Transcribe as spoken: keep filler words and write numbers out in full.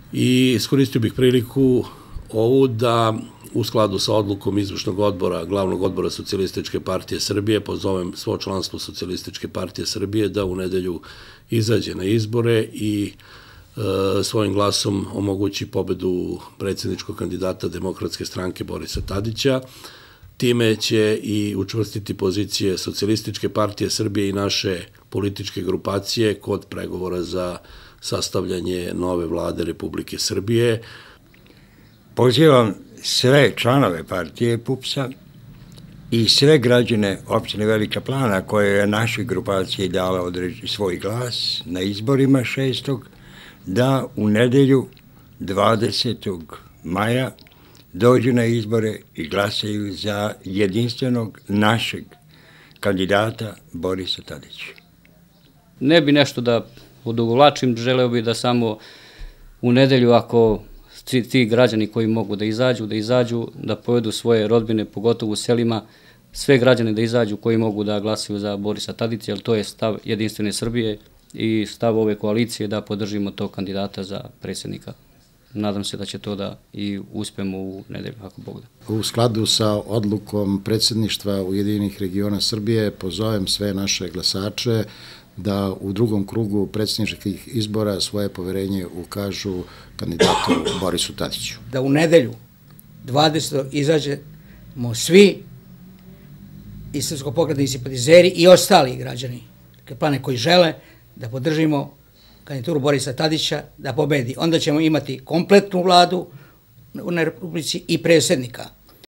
I iskoristio bih priliku ovu da u skladu sa odlukom izvršnog odbora, glavnog odbora Socijalističke partije Srbije, pozovem svo članstvo Socijalističke partije Srbije da u nedelju izađe na izbore i e, svojim glasom omogući pobedu predsjedničkog kandidata Demokratske stranke Borisa Tadića. Time će i učvrstiti pozicije Socijalističke partije Srbije i naše političke grupacije kod pregovora za sastavljanje nove vlade Republike Srbije. Pozivam sve članove partije PUPS-a i sve građane opštine Velika Plana koje je našoj grupaciji dala svoj glas na izborima šestog da u nedelju dvadesetog maja dođu na izbore i glasaju za jedinstvenog našeg kandidata Borisa Tadića. Ne bi nešto da odugovlačim, želeo bi da samo u nedelju, ako ti građani koji mogu da izađu, da izađu, da povedu svoje rodbine, pogotovo u selima, sve građane da izađu koji mogu da glasaju za Borisa Tadića, jer to je stav Jedinstvene Srbije i stav ove koalicije da podržimo tog kandidata za predsjednika. Nadam se da će to da i uspemo u nedelju, ako Bog da. U skladu sa odlukom predsjedništva Ujedinjenih regiona Srbije pozovem sve naše glasače da u drugom krugu predsjedničkih izbora svoje poverenje ukažu kandidatu Borisu Tadiću. Da u nedelju dvadesetog izađemo svi i srpskopokretni simpatizeri i ostali građani Plane koji žele da podržimo kandidaturu Borisa Tadića da pobedi. Onda ćemo imati kompletnu vladu na Republici i predsjednika.